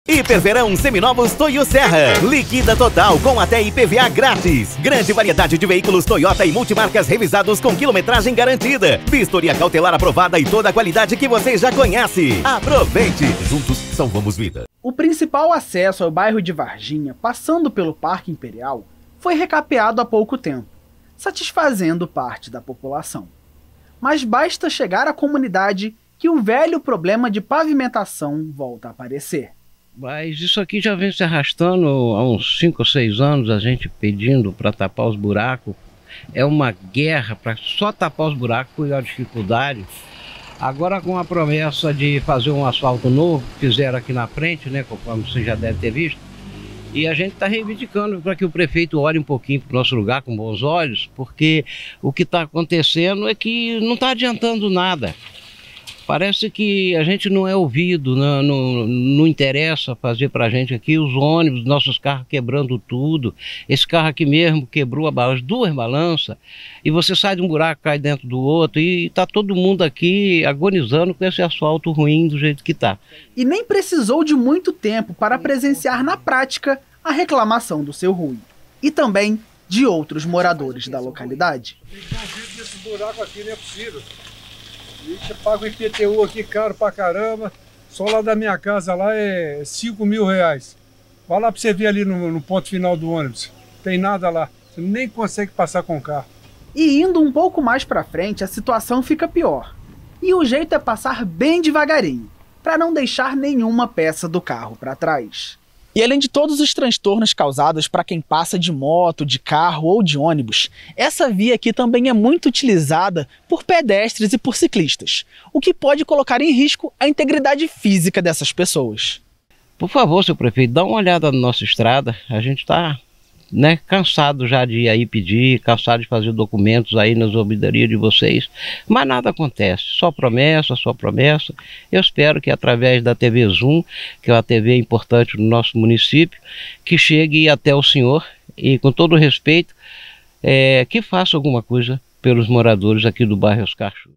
Hiperverão Seminovos Toyo Serra. Liquida total com até IPVA grátis. Grande variedade de veículos Toyota e multimarcas revisados com quilometragem garantida. Vistoria cautelar aprovada e toda a qualidade que você já conhece. Aproveite! Juntos salvamos vida. O principal acesso ao bairro de Varginha, passando pelo Parque Imperial, foi recapeado há pouco tempo, satisfazendo parte da população. Mas basta chegar à comunidade que o velho problema de pavimentação volta a aparecer. Mas isso aqui já vem se arrastando há uns 5 ou 6 anos, a gente pedindo para tapar os buracos. É uma guerra para só tapar os buracos e a dificuldade. Agora com a promessa de fazer um asfalto novo, fizeram aqui na frente, né, conforme você já deve ter visto. E a gente está reivindicando para que o prefeito olhe um pouquinho para o nosso lugar com bons olhos, porque o que está acontecendo é que não está adiantando nada. Parece que a gente não é ouvido, não interessa fazer para a gente aqui os ônibus, nossos carros quebrando tudo. Esse carro aqui mesmo quebrou as 2 balanças e você sai de um buraco, cai dentro do outro e está todo mundo aqui agonizando com esse asfalto ruim do jeito que está. E nem precisou de muito tempo para presenciar na prática a reclamação do seu Rui. E também de outros moradores da localidade. Esse buraco aqui não é possível. Você paga o IPTU aqui caro pra caramba. Só lá da minha casa lá é 5 mil reais. Vai lá pra você ver ali no ponto final do ônibus. Tem nada lá. Você nem consegue passar com o carro. E indo um pouco mais pra frente, a situação fica pior. E o jeito é passar bem devagarinho, para não deixar nenhuma peça do carro para trás. E além de todos os transtornos causados para quem passa de moto, de carro ou de ônibus, essa via aqui também é muito utilizada por pedestres e por ciclistas, o que pode colocar em risco a integridade física dessas pessoas. Por favor, seu prefeito, dá uma olhada na nossa estrada. A gente está cansado já de ir aí pedir, cansado de fazer documentos aí nas ouvidorias de vocês, mas nada acontece, só promessa, só promessa. Eu espero que através da TV Zoom, que é uma TV importante no nosso município, que chegue até o senhor e com todo o respeito, que faça alguma coisa pelos moradores aqui do bairro Oscar Schultz.